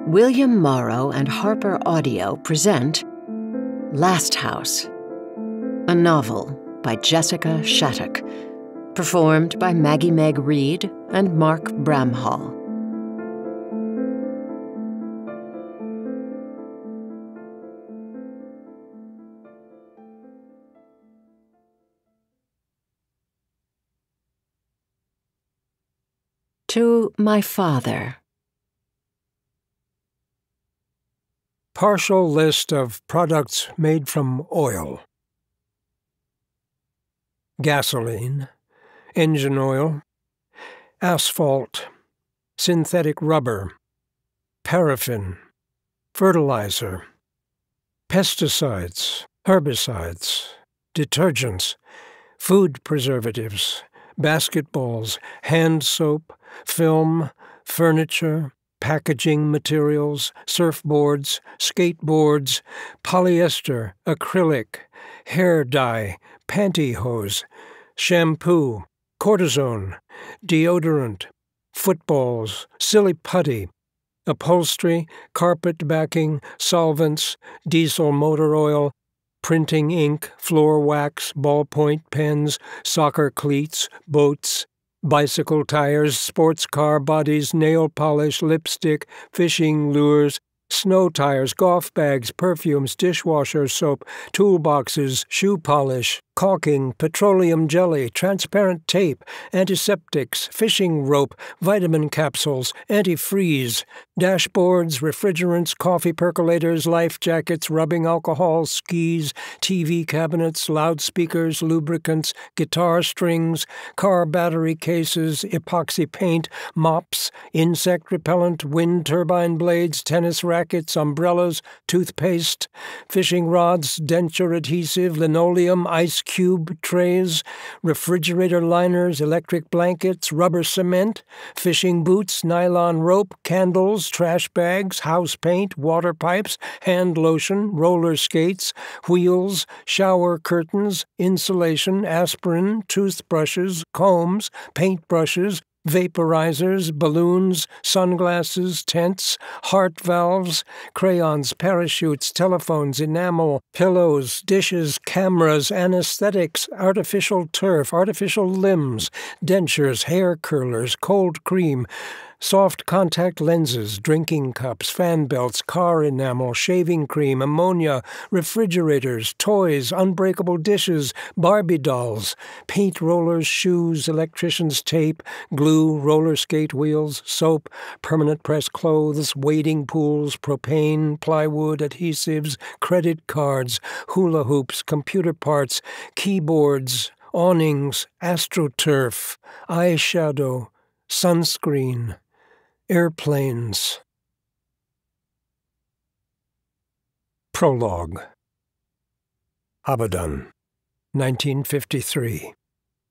William Morrow and Harper Audio present Last House, a novel by Jessica Shattuck, performed by Maggi-Meg Reed and Mark Bramhall. To my father. Partial list of products made from oil: gasoline, engine oil, asphalt, synthetic rubber, paraffin, fertilizer, pesticides, herbicides, detergents, food preservatives, basketballs, hand soap, film, furniture, packaging materials, surfboards, skateboards, polyester, acrylic, hair dye, pantyhose, shampoo, cortisone, deodorant, footballs, silly putty, upholstery, carpet backing, solvents, diesel motor oil, printing ink, floor wax, ballpoint pens, soccer cleats, boats, bicycle tires, sports car bodies, nail polish, lipstick, fishing lures, snow tires, golf bags, perfumes, dishwasher soap, toolboxes, shoe polish, caulking, petroleum jelly, transparent tape, antiseptics, fishing rope, vitamin capsules, antifreeze, dashboards, refrigerants, coffee percolators, life jackets, rubbing alcohol, skis, TV cabinets, loudspeakers, lubricants, guitar strings, car battery cases, epoxy paint, mops, insect repellent, wind turbine blades, tennis rackets, umbrellas, toothpaste, fishing rods, denture adhesive, linoleum, ice cube trays, refrigerator liners, electric blankets, rubber cement, fishing boots, nylon rope, candles, trash bags, house paint, water pipes, hand lotion, roller skates, wheels, shower curtains, insulation, aspirin, toothbrushes, combs, paintbrushes, vaporizers, balloons, sunglasses, tents, heart valves, crayons, parachutes, telephones, enamel, pillows, dishes, cameras, anesthetics, artificial turf, artificial limbs, dentures, hair curlers, cold cream, soft contact lenses, drinking cups, fan belts, car enamel, shaving cream, ammonia, refrigerators, toys, unbreakable dishes, Barbie dolls, paint rollers, shoes, electrician's tape, glue, roller skate wheels, soap, permanent press clothes, wading pools, propane, plywood, adhesives, credit cards, hula hoops, computer parts, keyboards, awnings, astroturf, eyeshadow, sunscreen, airplanes. Prologue. Abaddon, 1953.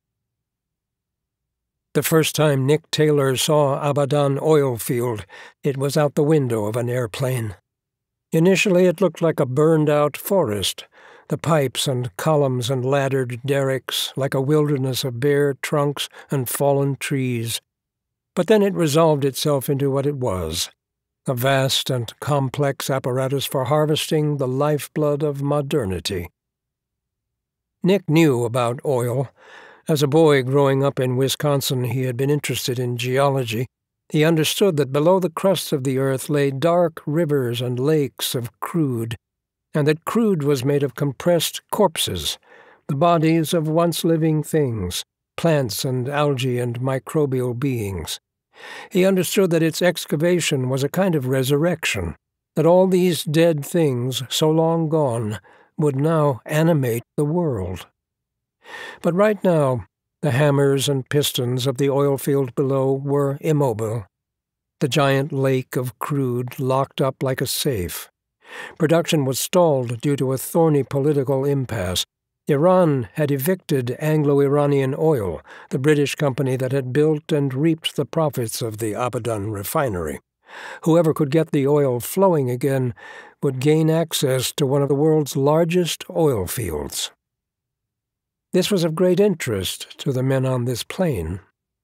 The first time Nick Taylor saw Abaddon oil field, it was out the window of an airplane. Initially it looked like a burned-out forest, the pipes and columns and laddered derricks like a wilderness of bare trunks and fallen trees. But then it resolved itself into what it was, a vast and complex apparatus for harvesting the lifeblood of modernity. Nick knew about oil. As a boy growing up in Wisconsin, he had been interested in geology. He understood that below the crust of the earth lay dark rivers and lakes of crude, and that crude was made of compressed corpses, the bodies of once-living things, plants and algae and microbial beings. He understood that its excavation was a kind of resurrection, that all these dead things, so long gone, would now animate the world. But right now, the hammers and pistons of the oil field below were immobile, the giant lake of crude locked up like a safe. Production was stalled due to a thorny political impasse. Iran had evicted Anglo-Iranian Oil, the British company that had built and reaped the profits of the Abaddon refinery. Whoever could get the oil flowing again would gain access to one of the world's largest oil fields. This was of great interest to the men on this plane.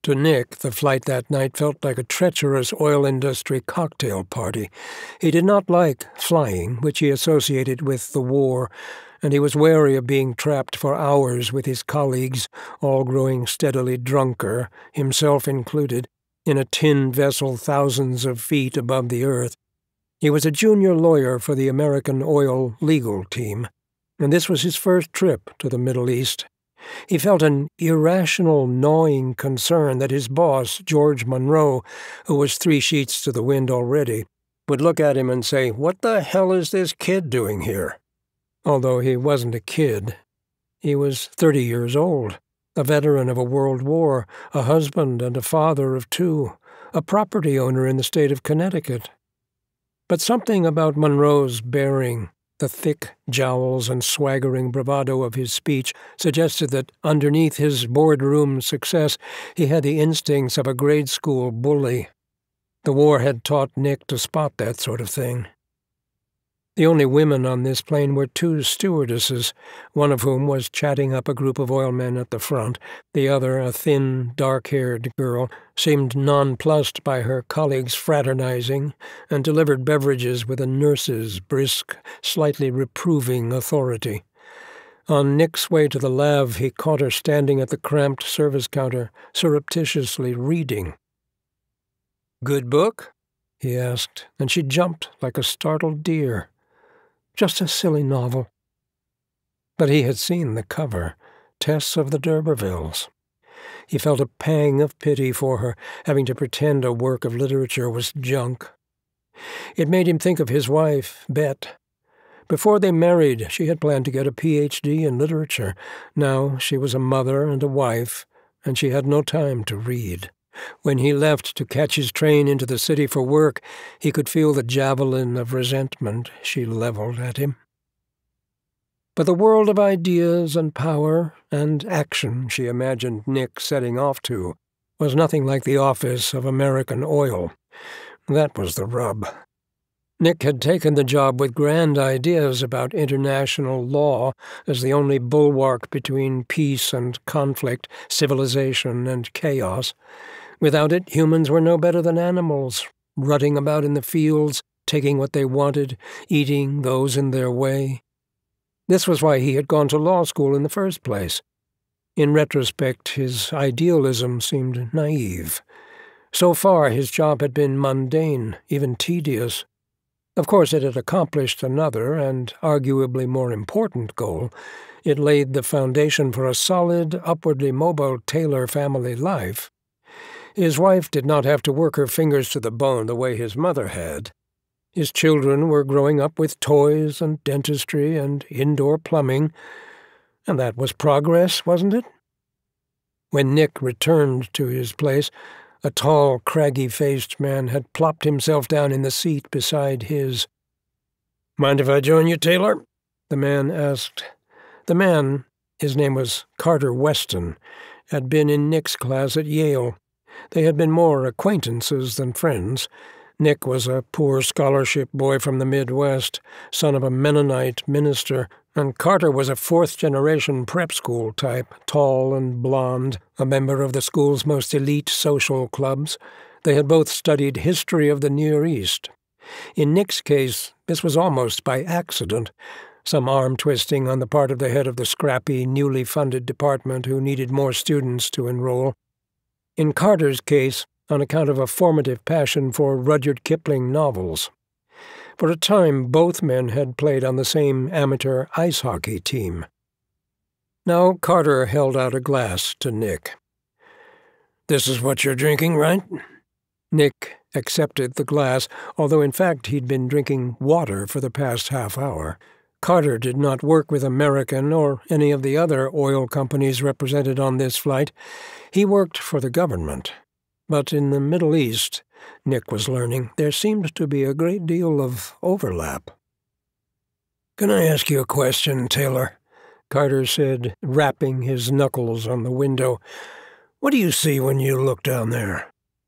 To Nick, the flight that night felt like a treacherous oil industry cocktail party. He did not like flying, which he associated with the war, and he was wary of being trapped for hours with his colleagues, all growing steadily drunker, himself included, in a tin vessel thousands of feet above the earth. He was a junior lawyer for the American oil legal team, and this was his first trip to the Middle East. He felt an irrational, gnawing concern that his boss, George Monroe, who was 3 sheets to the wind already, would look at him and say, "What the hell is this kid doing here?" Although he wasn't a kid. He was 30 years old, a veteran of a world war, a husband and a father of 2, a property owner in the state of Connecticut. But something about Monroe's bearing, the thick jowls and swaggering bravado of his speech, suggested that underneath his boardroom success he had the instincts of a grade school bully. The war had taught Nick to spot that sort of thing. The only women on this plane were 2 stewardesses, one of whom was chatting up a group of oilmen at the front. The other, a thin, dark-haired girl, seemed nonplussed by her colleagues' fraternizing and delivered beverages with a nurse's brisk, slightly reproving authority. On Nick's way to the lav, he caught her standing at the cramped service counter, surreptitiously reading. "Good book?" he asked, and she jumped like a startled deer. "Just a silly novel." But he had seen the cover, Tess of the D'Urbervilles. He felt a pang of pity for her, having to pretend a work of literature was junk. It made him think of his wife, Bet. Before they married, she had planned to get a Ph.D. in literature. Now she was a mother and a wife, and she had no time to read. When he left to catch his train into the city for work, he could feel the javelin of resentment she leveled at him. But the world of ideas and power and action she imagined Nick setting off to was nothing like the office of American Oil. That was the rub. Nick had taken the job with grand ideas about international law as the only bulwark between peace and conflict, civilization and chaos. Without it, humans were no better than animals, rutting about in the fields, taking what they wanted, eating those in their way. This was why he had gone to law school in the first place. In retrospect, his idealism seemed naive. So far, his job had been mundane, even tedious. Of course, it had accomplished another and arguably more important goal. It laid the foundation for a solid, upwardly mobile Taylor family life. His wife did not have to work her fingers to the bone the way his mother had. His children were growing up with toys and dentistry and indoor plumbing, and that was progress, wasn't it? When Nick returned to his place, a tall, craggy-faced man had plopped himself down in the seat beside his. "Mind if I join you, Taylor?" the man asked. The man, his name was Carter Weston, had been in Nick's class at Yale. They had been more acquaintances than friends. Nick was a poor scholarship boy from the Midwest, son of a Mennonite minister, and Carter was a 4th-generation prep school type, tall and blond, a member of the school's most elite social clubs. They had both studied history of the Near East. In Nick's case, this was almost by accident, some arm-twisting on the part of the head of the scrappy, newly funded department who needed more students to enroll. In Carter's case, on account of a formative passion for Rudyard Kipling novels. For a time, both men had played on the same amateur ice hockey team. Now Carter held out a glass to Nick. "This is what you're drinking, right?" Nick accepted the glass, although in fact he'd been drinking water for the past half hour. Carter did not work with American or any of the other oil companies represented on this flight. He worked for the government. But in the Middle East, Nick was learning, there seemed to be a great deal of overlap. "Can I ask you a question, Taylor?" Carter said, rapping his knuckles on the window. "What do you see when you look down there?"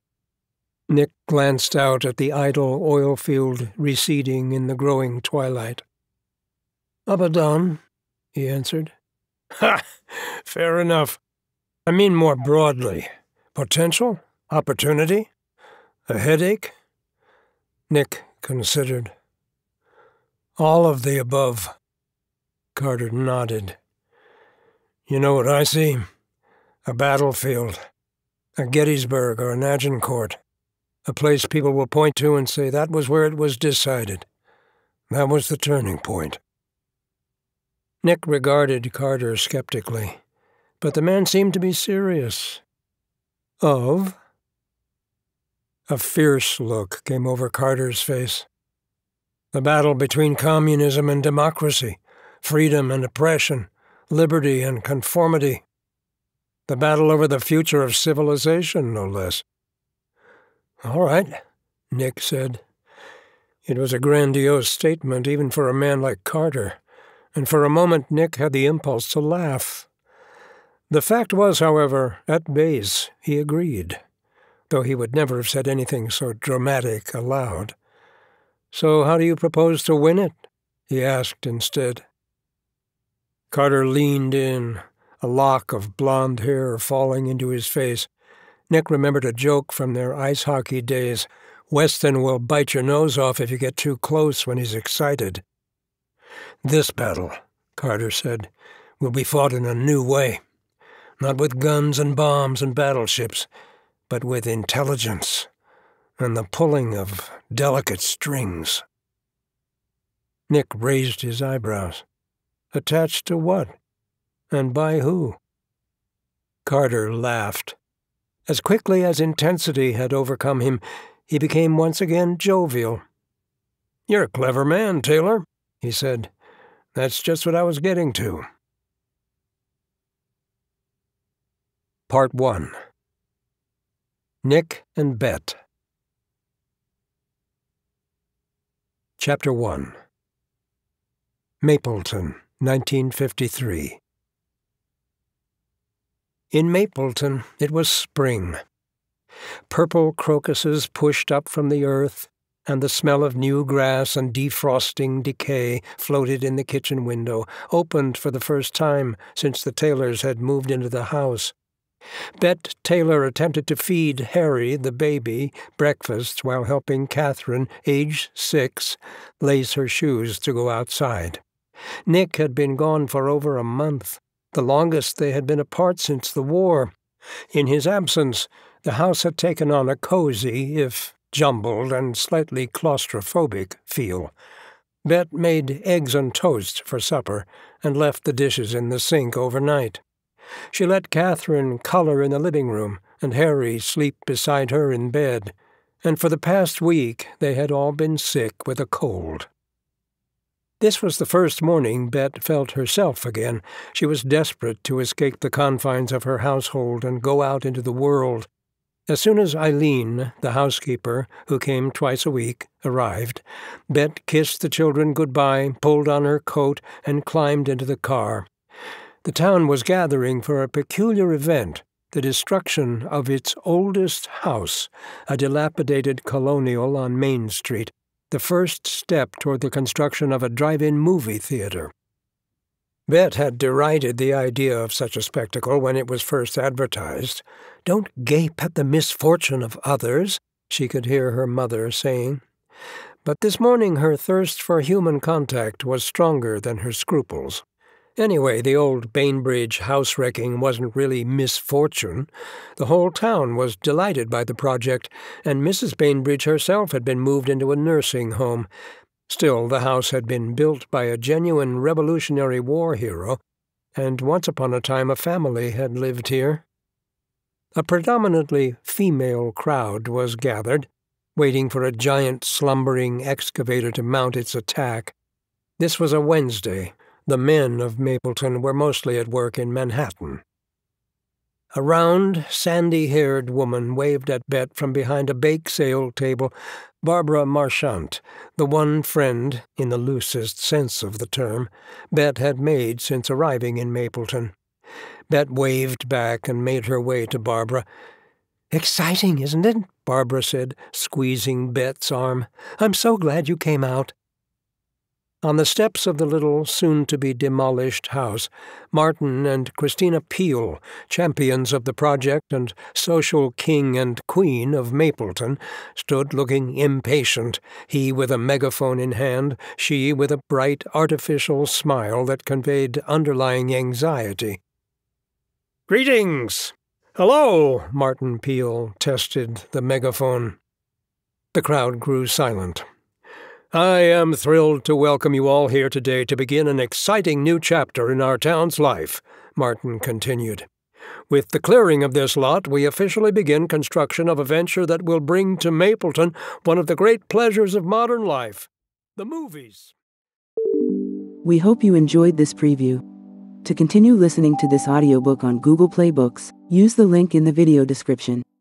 Nick glanced out at the idle oil field receding in the growing twilight. "Abadan," he answered. "Ha! Fair enough. I mean more broadly. Potential? Opportunity? A headache? Nick considered. All of the above. Carter nodded. You know what I see? A battlefield. A Gettysburg or an Agincourt. A place people will point to and say that was where it was decided. That was the turning point. Nick regarded Carter skeptically, but the man seemed to be serious. Of? A fierce look came over Carter's face. The battle between communism and democracy, freedom and oppression, liberty and conformity. The battle over the future of civilization, no less. All right, Nick said. It was a grandiose statement even for a man like Carter, and for a moment Nick had the impulse to laugh. The fact was, however, at base he agreed, though he would never have said anything so dramatic aloud. So how do you propose to win it? He asked instead. Carter leaned in, a lock of blonde hair falling into his face. Nick remembered a joke from their ice hockey days. Weston will bite your nose off if you get too close when he's excited. This battle, Carter said, will be fought in a new way. Not with guns and bombs and battleships, but with intelligence and the pulling of delicate strings. Nick raised his eyebrows. Attached to what? And by who? Carter laughed. As quickly as intensity had overcome him, he became once again jovial. You're a clever man, Taylor, he said. That's just what I was getting to. Part 1. Nick and Bet. Chapter 1. Mapleton, 1953. In Mapleton, it was spring. Purple crocuses pushed up from the earth, and the smell of new grass and defrosting decay floated in the kitchen window, opened for the first time since the Taylors had moved into the house. Bet Taylor attempted to feed Harry, the baby, breakfast while helping Catherine, age 6, lace her shoes to go outside. Nick had been gone for over a month, the longest they had been apart since the war. In his absence, the house had taken on a cozy, if jumbled and slightly claustrophobic, feel. Bet made eggs and toast for supper and left the dishes in the sink overnight. She let Catherine color in the living room and Harry sleep beside her in bed, and for the past week they had all been sick with a cold. This was the first morning Bet felt herself again. She was desperate to escape the confines of her household and go out into the world. As soon as Eileen, the housekeeper, who came twice a week, arrived, Bet kissed the children goodbye, pulled on her coat, and climbed into the car. The town was gathering for a peculiar event, the destruction of its oldest house, a dilapidated colonial on Main Street, the first step toward the construction of a drive-in movie theater. Bet had derided the idea of such a spectacle when it was first advertised. "Don't gape at the misfortune of others," she could hear her mother saying. But this morning her thirst for human contact was stronger than her scruples. Anyway, the old Bainbridge house-wrecking wasn't really misfortune. The whole town was delighted by the project, and Mrs. Bainbridge herself had been moved into a nursing home. Still, the house had been built by a genuine Revolutionary War hero, and once upon a time a family had lived here. A predominantly female crowd was gathered, waiting for a giant slumbering excavator to mount its attack. This was a Wednesday. The men of Mapleton were mostly at work in Manhattan. A round, sandy-haired woman waved at Bet from behind a bake-sale table, Barbara Marchant, the one friend, in the loosest sense of the term, Bet had made since arriving in Mapleton. Bet waved back and made her way to Barbara. "Exciting, isn't it?" Barbara said, squeezing Bet's arm. "I'm so glad you came out." On the steps of the little, soon-to-be-demolished house, Martin and Christina Peel, champions of the project and social king and queen of Mapleton, stood looking impatient, he with a megaphone in hand, she with a bright, artificial smile that conveyed underlying anxiety. "Greetings! Hello!" Martin Peel tested the megaphone. The crowd grew silent. "I am thrilled to welcome you all here today to begin an exciting new chapter in our town's life," Martin continued. "With the clearing of this lot, we officially begin construction of a venture that will bring to Mapleton one of the great pleasures of modern life, the movies." We hope you enjoyed this preview. To continue listening to this audiobook on Google Play Books, use the link in the video description.